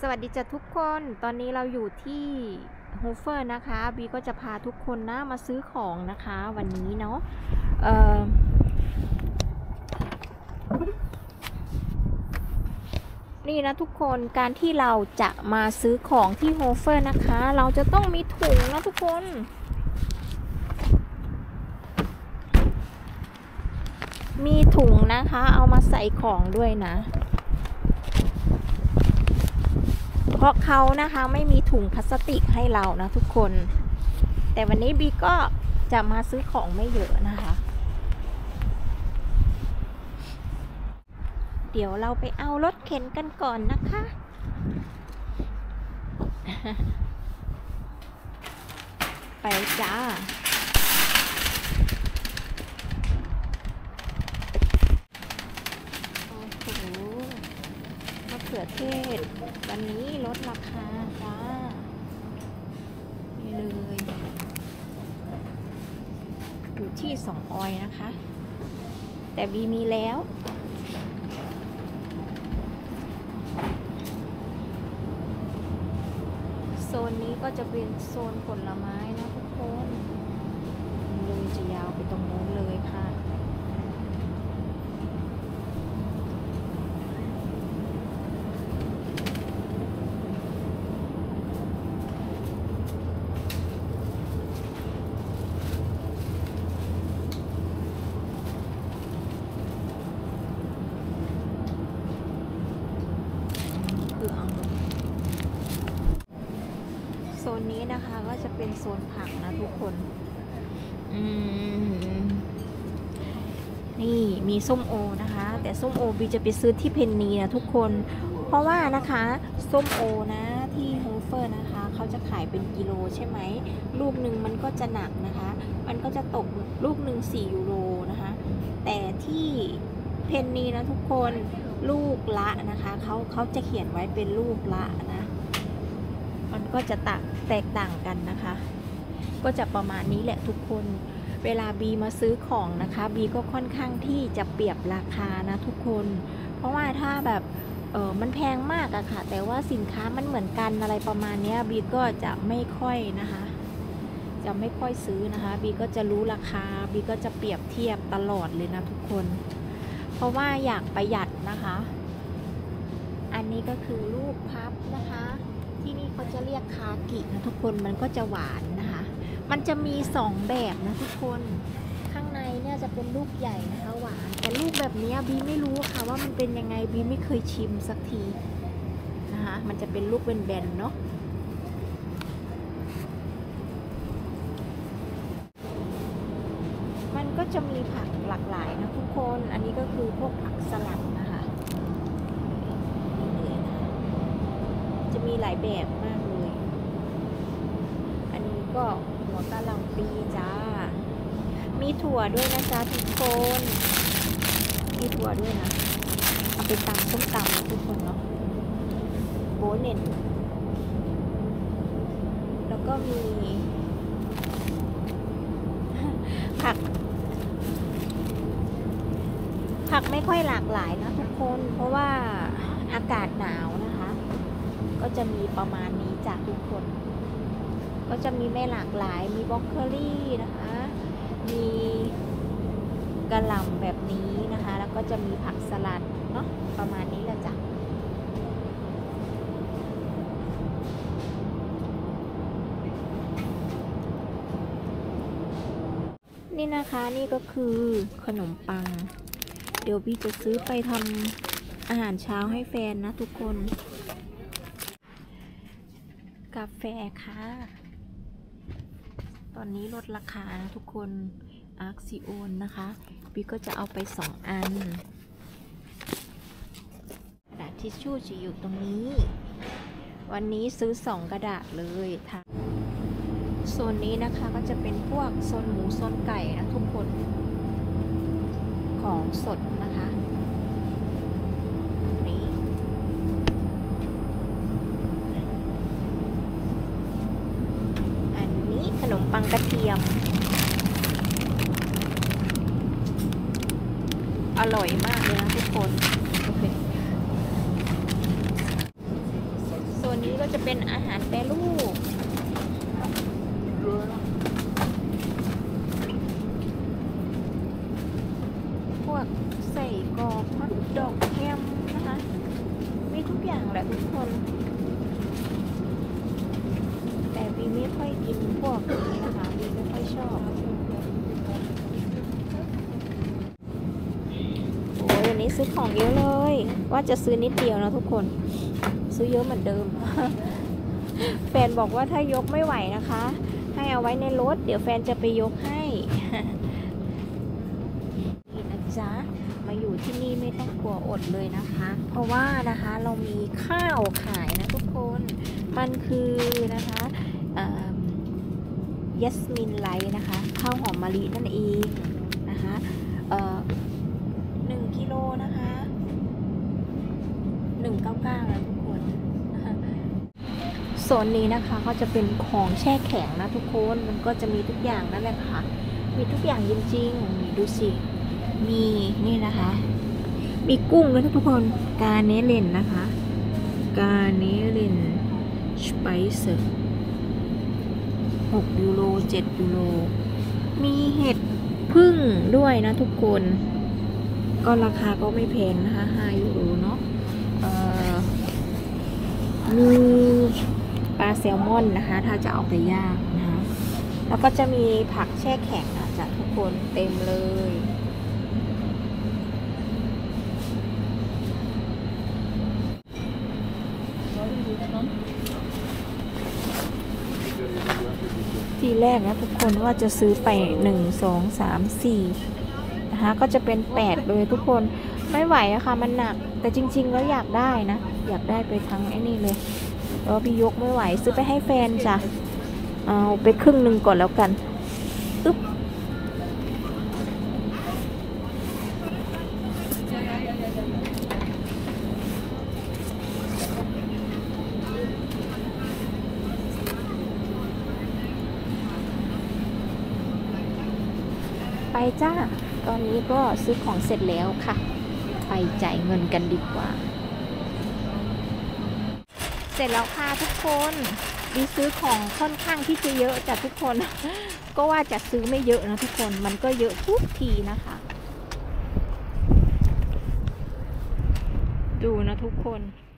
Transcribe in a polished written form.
วัสดีจ้ะทุกคน ตอนนี้เราอยู่ที่โฮเฟอร์นะคะบีก็จะพาทุกคนนะมาซื้อของนะคะวันนี้เนาะนี่นะทุกคนการที่เราจะมาซื้อของที่โฮเฟอร์นะคะเราจะต้องมีถุงนะทุกคนมีถุงนะคะเอามาใส่ของด้วยนะเพราะเขานะคะไม่มีถุงพลาสติกให้เรานะทุกคนแต่วันนี้บีก็จะมาซื้อของไม่เยอะนะคะเดี๋ยวเราไปเอารถเข็นกันก่อนนะคะไปจ้าโอ้โหมะเขือเทศวันนี้ลดราคาจ้านี่เลยอยู่ที่2 ออยนะคะแต่บีมีแล้วโซนนี้ก็จะเป็นโซนผลไม้นะทุกคนเลยจะยาวไปตรงโน้นเลยค่ะโซนนี้นะคะก็จะเป็นโซนผักนะทุกคนนี่มีส้มโอนะคะแต่ส้มโอบีจะไปซื้อที่เพนนีนะทุกคนเพราะว่านะคะส้มโอนะที่โฮเฟอร์นะคะเขาจะขายเป็นกิโลใช่ไหมลูกหนึ่งมันก็จะหนักนะคะมันก็จะตกลูกหนึ่ง4 ยูโรนะคะแต่ที่เพนนีนะทุกคนลูกละนะคะเขาจะเขียนไว้เป็นลูกละนะมันก็จะแตกต่างกันนะคะก็จะประมาณนี้แหละทุกคนเวลาบีมาซื้อของนะคะบีก็ค่อนข้างที่จะเปรียบราคานะทุกคนเพราะว่าถ้าแบบมันแพงมากอะค่ะแต่ว่าสินค้ามันเหมือนกันอะไรประมาณนี้บีก็จะไม่ค่อยนะคะจะไม่ค่อยซื้อนะคะบีก็จะรู้ราคาบีก็จะเปรียบเทียบตลอดเลยนะทุกคนเพราะว่าอยากประหยัดนะคะอันนี้ก็คือลูกพับนะคะที่นี่เขาจะเรียกคากินะทุกคนมันก็จะหวานนะคะมันจะมี2 แบบนะทุกคนข้างในเนี่ยจะเป็นลูกใหญ่นะคะหวานแต่ลูกแบบนี้บีไม่รู้ค่ะว่ามันเป็นยังไงบีไม่เคยชิมสักทีนะคะมันจะเป็นลูกแบนๆเนาะมันก็จะมีผักหลากหลายนะทุกคนอันนี้ก็คือพวกผักสลัดนะคะนี่เลยนะจะมีหลายแบบมากเลยอันนี้ก็หัวกะหล่ำปีจ้ามีถั่วด้วยนะจ๊ะทุกคนมีถั่วด้วยนะเอาไปตำส้มตำนะทุกคนเนาะโบเน่นแล้วก็มีผักไม่ค่อยหลากหลายนะทุกคนเพราะว่าอากาศหนาวนะคะก็จะมีประมาณนี้จ้ะทุกคนก็จะมีไม่หลากหลายมีบล็อกโคลี่นะคะมีกะหล่ำแบบนี้นะคะแล้วก็จะมีผักสลัดเนาะประมาณนี้แหละจ้ะนี่นะคะนี่ก็คือขนมปังเดี๋ยวพี่จะซื้อไปทำอาหารเช้าให้แฟนนะทุกคนกาแฟค่ะตอนนี้ลดราคานะทุกคนอาร์คซิโอนนะคะพี่ก็จะเอาไป2 อันกระดาษทิชชู่จะอยู่ตรงนี้วันนี้ซื้อ2 กระดาษเลยค่ะโซนนี้นะคะก็จะเป็นพวกโซนหมูโซนไก่นะทุกคนของสดนะคะนี่อันนี้ขนมปังกระเทียมอร่อยมากเลยนะทุกคนโอเคโซส่วนนี้ก็จะเป็นอาหารแปรรูปพวกใส่กรอกฮอทดอกแฮมนะคะมีทุกอย่างแหละทุกคนแต่วีไม่ค่อยกินพวกนี้นะคะวีไม่ค่อยชอบโอ้ยวันนี้ซื้อของเยอะเลยว่าจะซื้อนิดเดียวนะทุกคนซื้อเยอะเหมือนเดิม แฟนบอกว่าถ้ายกไม่ไหวนะคะให้เอาไว้ในรถเดี๋ยวแฟนจะไปยกให้ นี่นะจ๊ะมาอยู่ที่นี่ไม่ต้องกลัวอดเลยนะคะเพราะว่านะคะเรามีข้าวขายนะทุกคนมันคือนะคะยัสมินไลท์นะคะข้าวหอมมะลินั่นเองนะคะ1 กิโลนะคะ199นะทุกคนนะคะโซนนี้นะคะก็จะเป็นของแช่แข็งนะทุกคนมันก็จะมีทุกอย่างนั่นแหละค่ะมีทุกอย่างจริงๆนี่ดูสิมีนี่นะคะมีกุ้งด้วยทุกคนกาเนเลนนะคะกาเนเลนสไปเซอร์6 ยูโร 7 ยูโรมีเห็ดพึ่งด้วยนะทุกคนก็ราคาก็ไม่แพงนะคะ5 ยูโรเนาะมีปลาแซลมอนนะคะถ้าจะเอาไปย่างนะคะแล้วก็จะมีผักแช่แข็งนะจ๊ะทุกคนเต็มเลยทีแรกนะทุกคนว่าจะซื้อไป1 2 3 4นะคะก็จะเป็น8เลยทุกคนไม่ไหวอะค่ะมันหนักแต่จริงๆแล้วอยากได้นะอยากได้ไปทั้งไอ้นี่เลยแล้วพี่ยกไม่ไหวซื้อไปให้แฟนจ้ะเอาไปครึ่งหนึ่งก่อนแล้วกันอึ๊บไปจ้าตอนนี้ก็ซื้อของเสร็จแล้วค่ะไปจ่ายเงินกันดีกว่าเสร็จแล้วค่ะทุกคนดีซื้อของค่อนข้างที่จะเยอะจ้ะทุกคน ก็ว่าจะซื้อไม่เยอะนะทุกคนมันก็เยอะทุกทีนะคะ ดูนะทุกคน